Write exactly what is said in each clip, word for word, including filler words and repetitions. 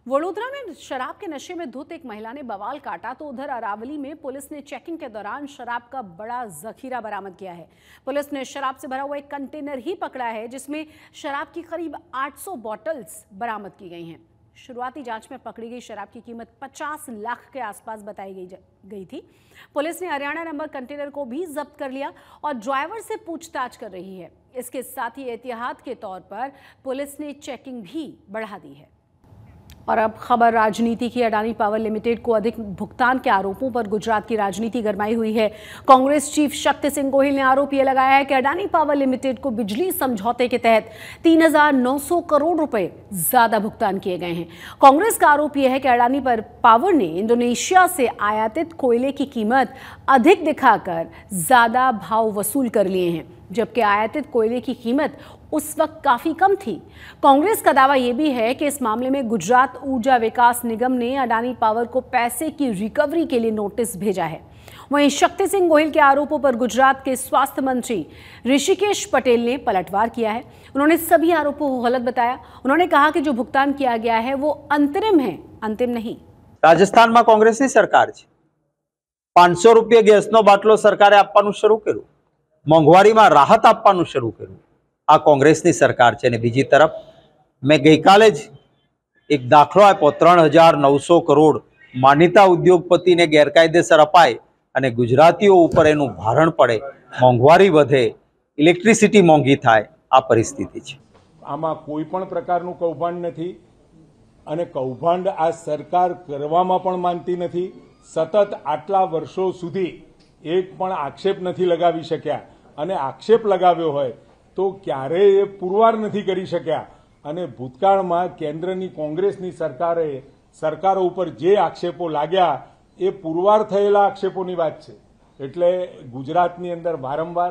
वडोदरा में शराब के नशे में धुत एक महिला ने बवाल काटा तो उधर अरावली में पुलिस ने चेकिंग के दौरान शराब का बड़ा जखीरा बरामद किया है। पुलिस ने शराब से भरा हुआ एक कंटेनर ही पकड़ा है जिसमें शराब की करीब आठ सौ बॉटल्स बरामद की गई हैं। शुरुआती जांच में पकड़ी गई शराब की कीमत पचास लाख के आसपास बताई गई गई थी। पुलिस ने हरियाणा नंबर कंटेनर को भी जब्त कर लिया और ड्राइवर से पूछताछ कर रही है। इसके साथ ही एहतियात के तौर पर पुलिस ने चेकिंग भी बढ़ा दी है। और अब खबर राजनीति की। अडानी पावर लिमिटेड को अधिक भुगतान के आरोपों पर गुजरात की राजनीति गरमाई हुई है। कांग्रेस चीफ शक्ति सिंह गोहिल ने आरोप यह लगाया है कि अडानी पावर लिमिटेड को बिजली समझौते के तहत तीन हजार नौ सौ करोड़ रुपए ज्यादा भुगतान किए गए हैं। कांग्रेस का आरोप यह है कि अडानी पर पावर ने इंडोनेशिया से आयातित कोयले की कीमत अधिक दिखाकर ज्यादा भाव वसूल कर लिए हैं, जबकि आयातित कोयले की कीमत उस वक्त काफी कम थी। कांग्रेस का दावा यह भी है कि इस मामले में गुजरात ऊर्जा विकास निगम ने अडानी पावर को पैसे की रिकवरी के लिए नोटिस भेजा है। वहीं शक्ति सिंह गोहिल के आरोपों पर गुजरात के स्वास्थ्य मंत्री ऋषिकेश पटेल ने पलटवार किया है। उन्होंने सभी आरोपों को गलत बताया। उन्होंने कहा कि जो भुगतान किया गया है वो अंतरिम है, अंतिम नहीं। राजस्थान में कांग्रेस की सरकार है। पांच सौ रुपये गैस नो बाटलो सरकारे आपवानुं शरू कर्युं। मोंघवारी में राहत आपवानुं शरू कर्युं। आ कांग्रेसनी सरकार है। बीजी तरफ मैं गई काले ज एक दाखलो आप्यो त्रण हजार नौ सौ करोड़ मान्यता उद्योगपति ने गैरकायदेसर अपाय अने गुजरातीओ उपर एनुं भारण पड़े, मोंघवारी वधे, इलेक्ट्रिसिटी मोंघी थाय, आ परिस्थिति छे। आमां कोईपण प्रकारनुं कौभांड नथी अने कौभांड आ सरकार करवामां पण मानती नथी। सतत आटला वर्षो सुधी एक पण आक्षेप नथी लगावी शक्या अने आक्षेप लगाव्यो होय तो क्यारेय ए पुरवार नहीं करी शक्या अने भूतकाळमां केन्द्रनी कोंग्रेसनी सरकारे सरकारो उपर जे आक्षेपो लाग्या ए पुरवार थयेला आक्षेपोनी वात छे। एटले गुजरातनी अंदर वारंवार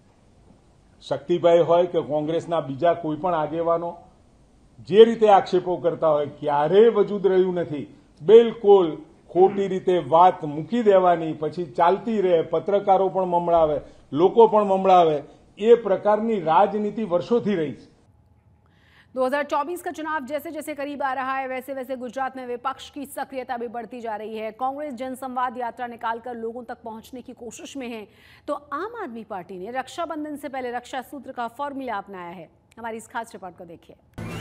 शक्तिभाई होय के कोंग्रेसना बीजा कोईपण आगेवानो जे रीते आक्षेपो करता होय क्यारेय वजूद रह्युं नथी। बिलकुल खोटी रीते वात मूकी देवानी, पछी चालती रहे, पत्रकारो पण ममळावे, लोको पण ममळावे, ये प्रकारनी राजनीति वर्षों थी रही। दो हज़ार चौबीस का चुनाव जैसे जैसे करीब आ रहा है वैसे वैसे गुजरात में विपक्ष की सक्रियता भी बढ़ती जा रही है। कांग्रेस जनसंवाद यात्रा निकालकर लोगों तक पहुंचने की कोशिश में है, तो आम आदमी पार्टी ने रक्षाबंधन से पहले रक्षा सूत्र का फॉर्मूला अपनाया है। हमारी इस खास रिपोर्ट को देखिए।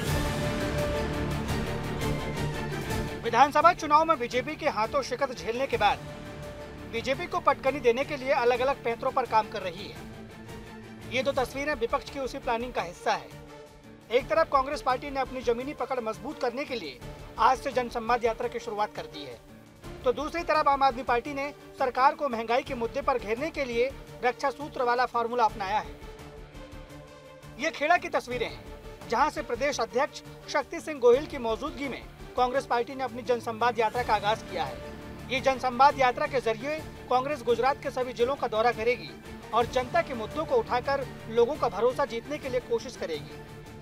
विधानसभा चुनाव में बीजेपी के हाथों शिकस्त झेलने के बाद बीजेपी को पटकनी देने के लिए अलग अलग पैंतरों पर काम कर रही है। ये दो तस्वीरें विपक्ष की उसी प्लानिंग का हिस्सा है। एक तरफ कांग्रेस पार्टी ने अपनी जमीनी पकड़ मजबूत करने के लिए आज से जनसंवाद यात्रा की शुरुआत कर दी है, तो दूसरी तरफ आम आदमी पार्टी ने सरकार को महंगाई के मुद्दे पर घेरने के लिए रक्षा सूत्र वाला फार्मूला अपनाया है। ये खेड़ा की तस्वीरें हैं, जहां से प्रदेश अध्यक्ष शक्ति सिंह गोहिल की मौजूदगी में कांग्रेस पार्टी ने अपनी जनसंवाद यात्रा का आगाज किया है। ये जनसंवाद यात्रा के जरिए कांग्रेस गुजरात के सभी जिलों का दौरा करेगी और जनता के मुद्दों को उठाकर लोगों का भरोसा जीतने के लिए कोशिश करेगी।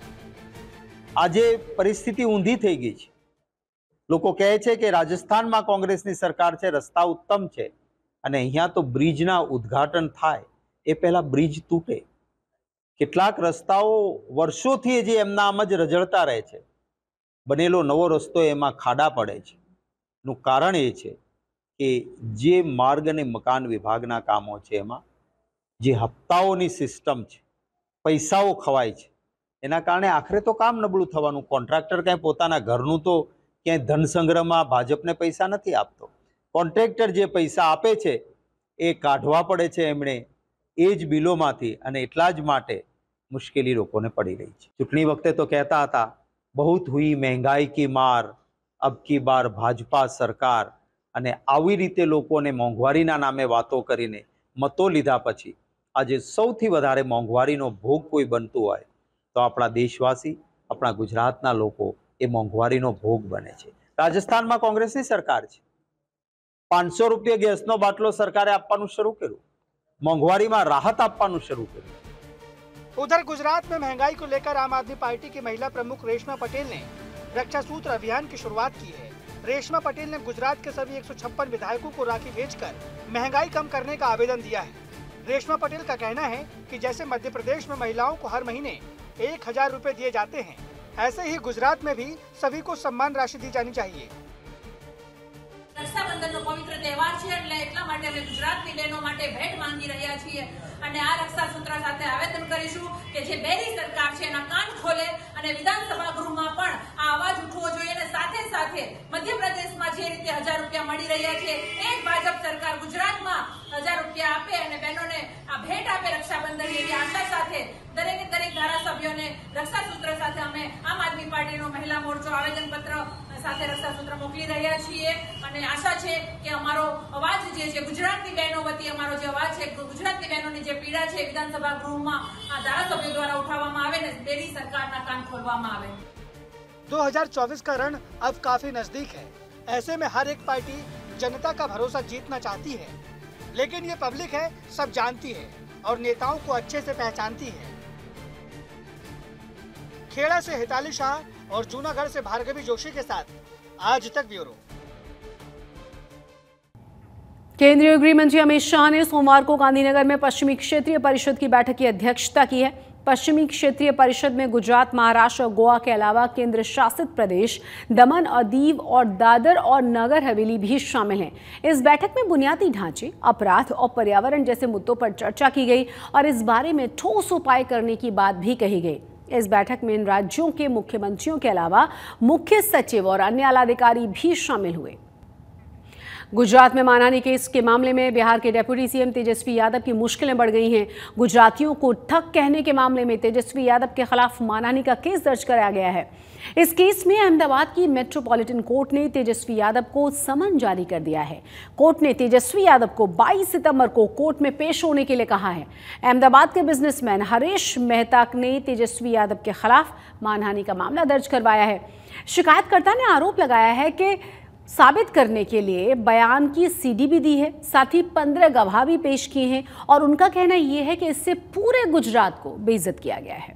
आज परिस्थिति ऊंधी थई गई छे। लोको कहे छे कि राजस्थान में कांग्रेसनी सरकार छे, रस्ता उत्तम छे अने अहींया तो ब्रिजना उद्घाटन थाय ए पहेला ब्रिज तूटे। केटलाक रस्ताओ वर्षोथी जे एमना आम ज रजळता रहे छे। बनेलो नवो रस्तो एमां खाडा पड़े छे। નું કારણ એ છે કે જે માર્ગ અને મકાન વિભાગના કામો છે એમાં જે હપ્તાઓની સિસ્ટમ છે, પૈસાઓ ખવાય છે, એના કારણે આખરે તો કામ નબળું થવાનું। કોન્ટ્રાક્ટર ક્યાંય પોતાના ઘરનું તો ક્યાંય ધન સંગ્રહમાં ભાજપને પૈસા નથી આપતો। કોન્ટ્રાક્ટર જે પૈસા આપે છે એ કાઢવા પડે છે એમણે એ જ બિલોમાંથી અને એટલા જ માટે મુશ્કેલી લોકોને પડી રહી છે। ચૂંટણી વખતે તો કહેતા હતા बहुत हुई महंगाई की मार, अब की बार भाजपा सरकार अने आवी रीते लोकोने मोंघवारीना नामे वातो करीने मतो लीधा पछी आजे सौथी वधारे मोंघवारीनो भोग कोई बनतुं होय तो आपणा देशवासी, आपणा गुजरातना लोको ए मोंघवारीनो भोग बने छे। राजस्थानमां कांग्रेसनी सरकार छे। पांच सौ रुपये गैसनो बाटलो सरकारे आपवानुं शरू कर्युं। मोंघवारीमां राहत आपवानुं शरू कर्युं। उधर गुजरात में महंगाई को लेकर आम आदमी पार्टी की महिला प्रमुख रेशमा पटेल ने रक्षा सूत्र अभियान की शुरुआत की है। रेशमा पटेल ने गुजरात के सभी एक सौ छप्पन विधायकों को राखी भेजकर महंगाई कम करने का आवेदन दिया है। रेशमा पटेल का कहना है कि जैसे मध्य प्रदेश में महिलाओं को हर महीने एक हजार रुपए दिए जाते हैं, ऐसे ही गुजरात में भी सभी को सम्मान राशि दी जानी चाहिए। રક્ષાબંધનનો પવિત્ર તહેવાર છે એટલે એટલા માટે અમે ગુજરાતની બહેનો માટે ભેટ માંગી રહ્યા છીએ અને આ રક્ષાસૂત્ર સાથે આવેદન કરીશું કે જે બેરી સરકાર છે એના કાન ખોલે અને વિધાનસભા ગૃહમાં પણ આ અવાજ ઉઠવો જોઈએ અને સાથે સાથે મધ્યપ્રદેશમાં જે રીતે હજાર રૂપિયા મળી રહ્યા છે એ જ ભાજપ સરકાર ગુજરાતમાં હજાર રૂપિયા આપે અને બહેનોને આ ભેટ આપે રક્ષાબંધન એવી આશા સાથે દરેકે દરેક ધારાસભ્યોને રક્ષાસૂત્ર સાથે અમે આમ આદમી પાર્ટીનો મહિલા મોરચો આવેદનપત્ર સાથે રક્ષાસૂત્ર મોકલી રહ્યા છીએ અને આશા છે કે અમારો અવાજ જે છે ગુજરાતની બહેનો વતી અમારો જે અવાજ છે ગુજરાતની બહેનોની જે પીડા છે વિધાનસભા ગૃહમાં આ ધારાસભ્યો દ્વારા ઉઠાવવામાં આવે ને બેરી સરકારના કાન ખોલવામાં આવે। दो हज़ार चौबीस का रण अब काफी नजदीक है। ऐसे में हर एक पार्टी जनता का भरोसा जीतना चाहती है, लेकिन ये पब्लिक है सब जानती है और नेताओं को अच्छे से पहचानती है। खेड़ा से हिताली शाह और जूनागढ़ से भार्गवी जोशी के साथ आज तक ब्यूरो। केंद्रीय गृह मंत्री अमित शाह ने सोमवार को गांधीनगर में पश्चिमी क्षेत्रीय परिषद की बैठक की अध्यक्षता की है। पश्चिमी क्षेत्रीय परिषद में गुजरात, महाराष्ट्र और गोवा के अलावा केंद्र शासित प्रदेश दमन और दीव और दादर और नगर हवेली भी शामिल हैं। इस बैठक में बुनियादी ढांचे, अपराध और पर्यावरण जैसे मुद्दों पर चर्चा की गई और इस बारे में ठोस उपाय करने की बात भी कही गई। इस बैठक में इन राज्यों के मुख्यमंत्रियों के अलावा मुख्य सचिव और अन्य आलाधिकारी भी शामिल हुए। गुजरात में मानहानि केस के मामले में बिहार के डेप्यूटी सीएम तेजस्वी यादव की मुश्किलें बढ़ गई हैं। गुजरातियों को ठग कहने के मामले में तेजस्वी यादव के खिलाफ मानहानि का केस दर्ज कराया गया है। इस केस में अहमदाबाद की मेट्रोपॉलिटन कोर्ट ने तेजस्वी यादव को समन जारी कर दिया है। कोर्ट ने तेजस्वी यादव को बाईस सितंबर को कोर्ट में पेश होने के लिए कहा है। अहमदाबाद के बिजनेसमैन हरीश मेहता ने तेजस्वी यादव के खिलाफ मानहानि का मामला दर्ज करवाया है। शिकायतकर्ता ने आरोप लगाया है कि साबित करने के लिए बयान की सीडी भी दी है, साथ ही पंद्रह गवाह भी पेश किए हैं और उनका कहना यह है कि इससे पूरे गुजरात को बेइज्जत किया गया है।